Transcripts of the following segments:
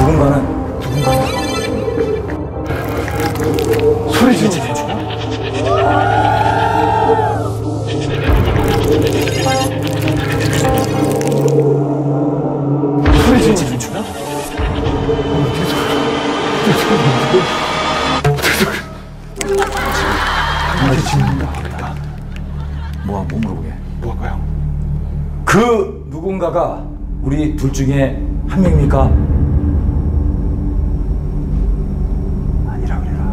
소리 지르는 중. 소리 지르는 중. 강아지 짖는다. 뭐 물어보게? 뭐 할까요? 그 누군가가 우리 둘 중에 한 명입니까? 아니라 그래라.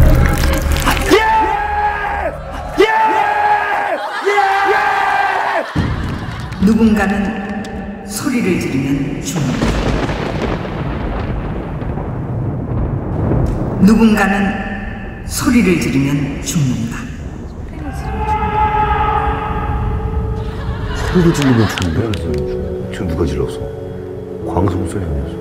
누군가는 소리를 지르면 죽는다. 누군가는 소리를 지르면 죽는다. 소리를 지르면 죽는데? 지금 누가 질렀어? 광수 소리 아니었어?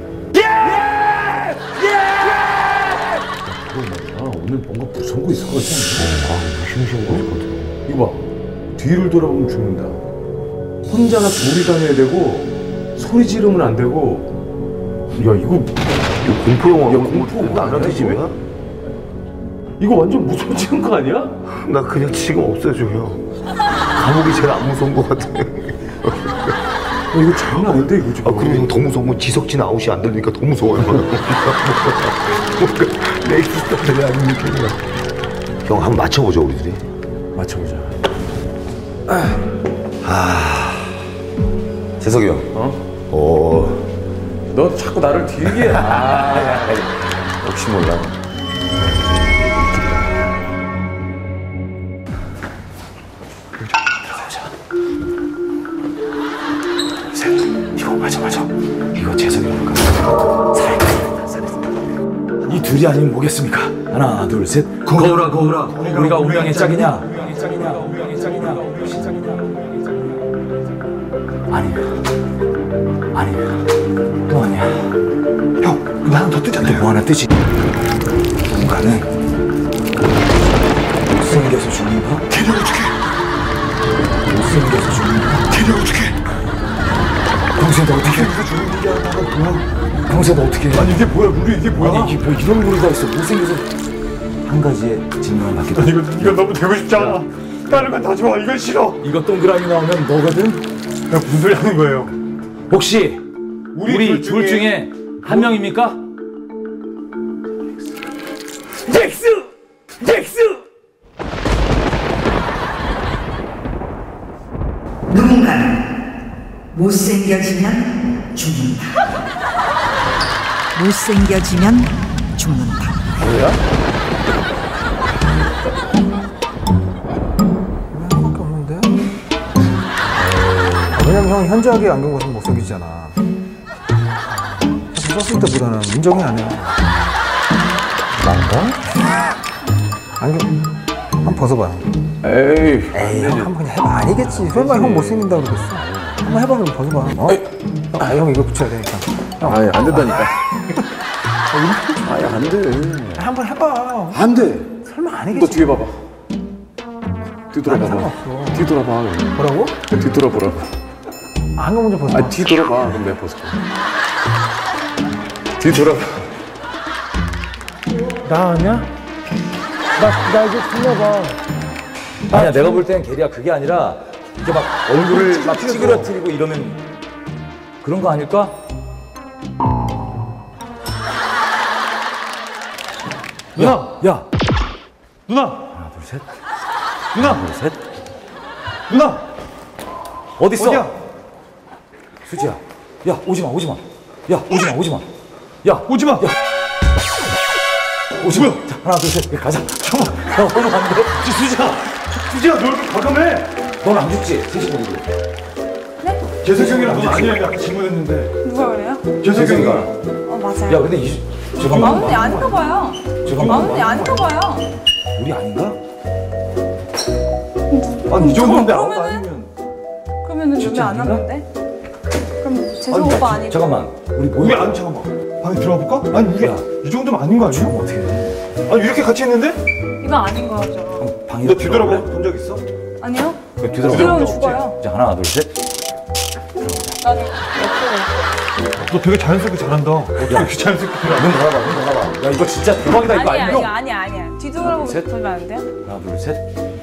오늘 뭔가 무서운 거 있을 것 같지 않나? 심심한 거 있을 것 같아. 이거 봐. 뒤를 돌아보면 죽는다. 혼자가 둘이 다녀야 되고 소리 지르면 안 되고. 야 이거 공포 영화. 야 공포 영화 안 하지 왜? 이거 완전 무서워지는 거 아니야? 나 그냥 지금 없애줘요. 감옥이 제일 안 무서운 것 같아. 이거 장난 아닌데 이거 지금. 그리고 더 무서운 건 지석진 아웃이 안 들리니까 더 무서워요. 뭔가 레이스 스타일이 아니니까. 형 한번 맞춰보자 우리들이. 맞춰보자. 재석이 형. 너 자꾸 나를 뒤게. 야. 혹시 몰라. 이거 맞아. 이거 재석이라니까. 이 둘이 아니면 뭐겠습니까? 하나, 둘, 셋. 거울아. 우리가 운명의 짝이냐? 아니야. 또 아니야. 형, 이거 하나 더 뜨잖아요. 뭐 하나 뜨지? 누군가는 못생겨서 죽는다? 데려오줄게. 못생겨서 죽는다? 데려오줄게. 동생 너 어떻게 해? 동생 너 어떻게 해? 아니 이게 뭐야 룰이 이게 뭐야? 아니 이게 뭐 이런 룰이 있어. 못생겨서 한 가지의 질문을 받기도 하고. 이거 너무 되고 싶지 않아. 다른 건 다 좋아. 이건 싫어. 이거 동그라미 나오면 너거든? 야 무슨 소리 하는 거예요? 혹시 우리 둘 중에 한 명입니까? 넥스! 누군가는 못생겨지면 죽는다. 못생겨지면 죽는다. 뭐야? 하나밖에 없는데? 왜냐면 형 현저하게 안경 벗으면 못생기잖아. 썼을 때보다는 인정이 안 해. 난가? 안경 한번 벗어봐. 에이 형 한번 그냥 해봐. 아니겠지. 설마 형 못생긴다고 그러겠어. 한번 해봐. 그럼 벗어봐. 형 이거 붙여야 되니까. 아예 안 된다니까. 아예 안 돼. 한번 해봐. 안 돼. 설마 아니겠지. 너 뒤에 봐봐. 뒤돌아봐봐. 상관없어. 뒤돌아봐. 뭐라고? 뒤돌아보라고. 안경 먼저 벗어봐. 아 뒤돌아봐. 그럼 내가 벗어. 뒤돌아봐. 나 아니야? 나 이제 불러봐. 아니야 내가 볼 땐 게리야 그게 아니라 이게 막 얼굴을 막 찌그러뜨리고 이러면 그런 거 아닐까? 야 누나 하나 둘 셋 누나 둘 셋 누나 어딨어? 어디야? 수지야 야 오지마 야 오지마 야 오지마 자, 하나 둘 셋 가자 잠깐만 야 오면 안돼 수지야 너 이렇게 과감해 넌 안 죽지? 셋이 보고 재석이 형이랑 넌 아니야 아까 질문했는데 누가 그래요? 재석이가 맞아요. 야 근데 잠깐만 마음이 아닌가 봐요. 마음이 아닌가 봐요. 우리 아닌가? 아니 이 정도인데 아무도 그러면은 여기 안 왔는데? 그럼 재석 오빠 아니고? 잠깐만 우리 안 잠깐만 방에 들어가 볼까? 아니 우리 이 정도면 아닌 거 아니야? 지금 어떻게 해? 아니 이렇게 같이 했는데? 이거 아닌 거죠. 방에 너 뒤돌아본 적 있어? 아니요? 뒤돌아보면 죽어요. 자 하나 둘 셋 난 옆으로. 너 되게 자연스럽게 잘한다. 이렇게 자연스럽게 잘한다. 눈 닫아봐. 야 이거 진짜 대박이다. 이거 아니야, 안녕. 아니야. 뒤돌아보고 셋. 그러면 안 돼요? 하나 둘 셋.